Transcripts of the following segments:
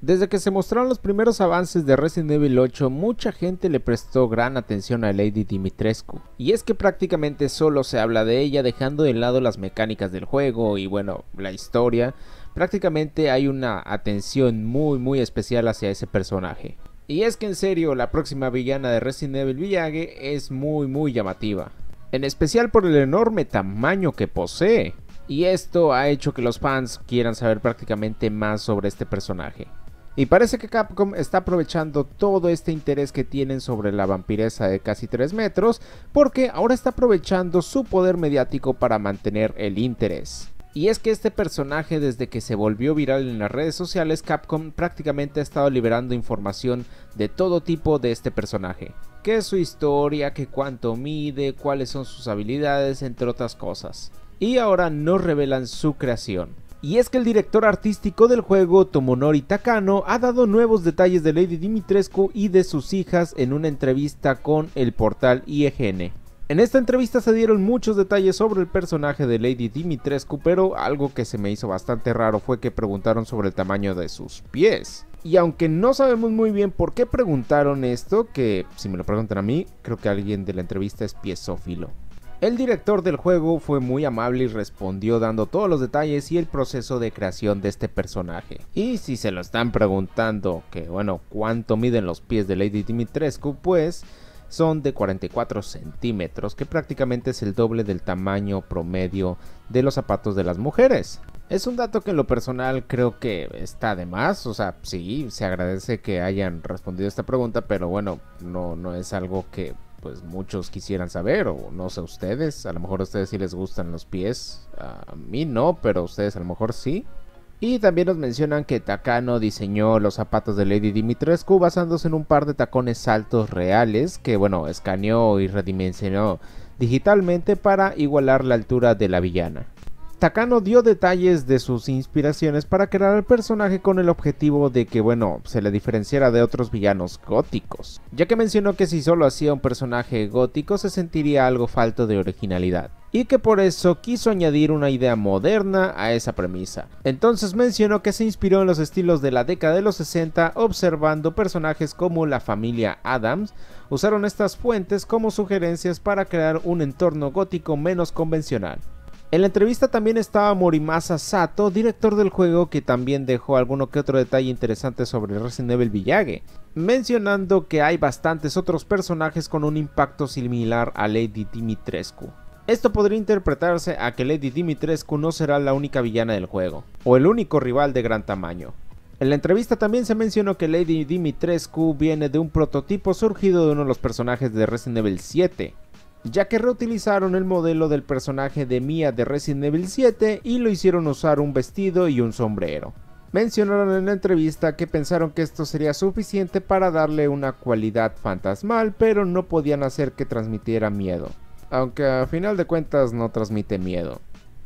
Desde que se mostraron los primeros avances de Resident Evil 8, mucha gente le prestó gran atención a Lady Dimitrescu, y es que prácticamente solo se habla de ella, dejando de lado las mecánicas del juego y bueno, la historia. Prácticamente hay una atención muy especial hacia ese personaje. Y es que en serio, la próxima villana de Resident Evil Village es muy llamativa, en especial por el enorme tamaño que posee, y esto ha hecho que los fans quieran saber prácticamente más sobre este personaje. Y parece que Capcom está aprovechando todo este interés que tienen sobre la vampiresa de casi 3 metros, porque ahora está aprovechando su poder mediático para mantener el interés. Y es que este personaje, desde que se volvió viral en las redes sociales, Capcom prácticamente ha estado liberando información de todo tipo de este personaje. ¿Qué es su historia? ¿Qué cuánto mide? ¿Cuáles son sus habilidades? Entre otras cosas. Y ahora nos revelan su creación. Y es que el director artístico del juego, Tomonori Takano, ha dado nuevos detalles de Lady Dimitrescu y de sus hijas en una entrevista con el portal IGN. En esta entrevista se dieron muchos detalles sobre el personaje de Lady Dimitrescu, pero algo que se me hizo bastante raro fue que preguntaron sobre el tamaño de sus pies. Y aunque no sabemos muy bien por qué preguntaron esto, que si me lo preguntan a mí, creo que alguien de la entrevista es piezófilo. El director del juego fue muy amable y respondió dando todos los detalles y el proceso de creación de este personaje. Y si se lo están preguntando que bueno, cuánto miden los pies de Lady Dimitrescu, pues son de 44 centímetros, que prácticamente es el doble del tamaño promedio de los zapatos de las mujeres. Es un dato que en lo personal creo que está de más, o sea, sí, se agradece que hayan respondido esta pregunta, pero bueno, no es algo que pues muchos quisieran saber, o no sé ustedes, a lo mejor a ustedes sí les gustan los pies, a mí no, pero a ustedes a lo mejor sí. Y también nos mencionan que Takano diseñó los zapatos de Lady Dimitrescu basándose en un par de tacones altos reales que bueno, escaneó y redimensionó digitalmente para igualar la altura de la villana. Takano dio detalles de sus inspiraciones para crear el personaje con el objetivo de que bueno, se le diferenciara de otros villanos góticos, ya que mencionó que si solo hacía un personaje gótico se sentiría algo falto de originalidad, y que por eso quiso añadir una idea moderna a esa premisa. Entonces mencionó que se inspiró en los estilos de la década de los 60 observando personajes como la familia Addams. Usaron estas fuentes como sugerencias para crear un entorno gótico menos convencional. En la entrevista también estaba Morimasa Sato, director del juego, que también dejó alguno que otro detalle interesante sobre Resident Evil Village, mencionando que hay bastantes otros personajes con un impacto similar a Lady Dimitrescu. Esto podría interpretarse a que Lady Dimitrescu no será la única villana del juego, o el único rival de gran tamaño. En la entrevista también se mencionó que Lady Dimitrescu viene de un prototipo surgido de uno de los personajes de Resident Evil 7, ya que reutilizaron el modelo del personaje de Mia de Resident Evil 7 y lo hicieron usar un vestido y un sombrero. Mencionaron en la entrevista que pensaron que esto sería suficiente para darle una cualidad fantasmal, pero no podían hacer que transmitiera miedo, aunque a final de cuentas no transmite miedo.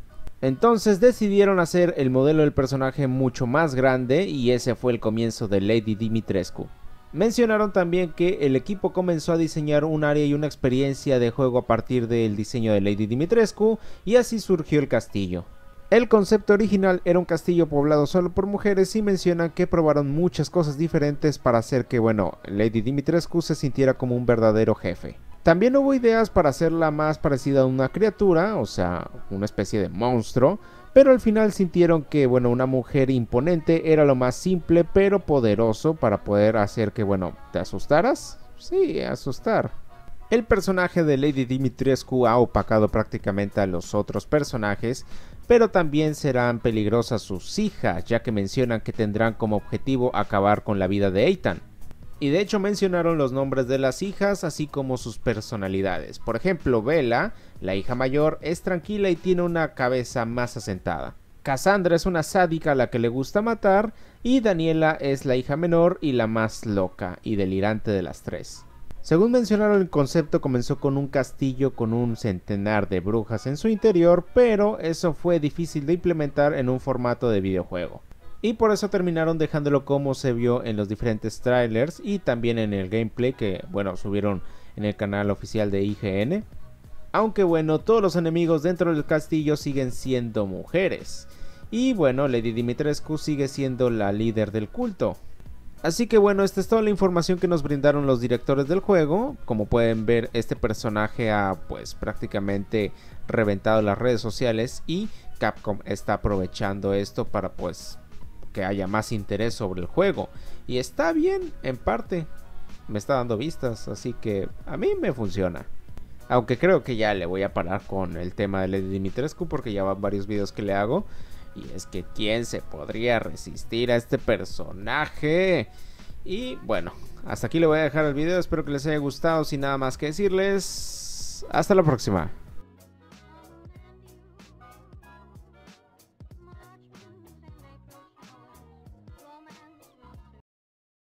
Entonces decidieron hacer el modelo del personaje mucho más grande y ese fue el comienzo de Lady Dimitrescu. Mencionaron también que el equipo comenzó a diseñar un área y una experiencia de juego a partir del diseño de Lady Dimitrescu y así surgió el castillo. El concepto original era un castillo poblado solo por mujeres y mencionan que probaron muchas cosas diferentes para hacer que bueno, Lady Dimitrescu se sintiera como un verdadero jefe. También hubo ideas para hacerla más parecida a una criatura, o sea, una especie de monstruo, pero al final sintieron que bueno, una mujer imponente era lo más simple pero poderoso para poder hacer que bueno, ¿te asustaras? Sí, asustar. El personaje de Lady Dimitrescu ha opacado prácticamente a los otros personajes, pero también serán peligrosas sus hijas, ya que mencionan que tendrán como objetivo acabar con la vida de Ethan. Y de hecho mencionaron los nombres de las hijas así como sus personalidades. Por ejemplo, Bella, la hija mayor, es tranquila y tiene una cabeza más asentada. Cassandra es una sádica a la que le gusta matar y Daniela es la hija menor y la más loca y delirante de las tres. Según mencionaron, el concepto comenzó con un castillo con un centenar de brujas en su interior, pero eso fue difícil de implementar en un formato de videojuego. Y por eso terminaron dejándolo como se vio en los diferentes trailers y también en el gameplay que bueno, subieron en el canal oficial de IGN. Aunque bueno, todos los enemigos dentro del castillo siguen siendo mujeres. Y bueno, Lady Dimitrescu sigue siendo la líder del culto. Así que bueno, esta es toda la información que nos brindaron los directores del juego. Como pueden ver, este personaje ha pues prácticamente reventado las redes sociales y Capcom está aprovechando esto para pues que haya más interés sobre el juego. Y está bien, en parte, me está dando vistas, así que a mí me funciona. Aunque creo que ya le voy a parar con el tema de Lady Dimitrescu porque ya van varios videos que le hago. Y es que ¿quién se podría resistir a este personaje? Y bueno, hasta aquí le voy a dejar el video. Espero que les haya gustado. Sin nada más que decirles, hasta la próxima.